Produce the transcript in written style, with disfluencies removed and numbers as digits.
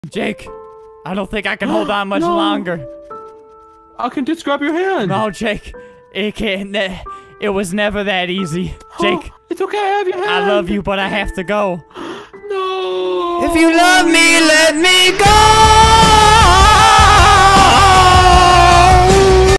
Jake, I don't think I can hold on much longer. I can just grab your hand. No, Jake, it can't. It was never that easy. Jake, it's okay, I have your hand. I love you, but I have to go. No. If you love me, let me go.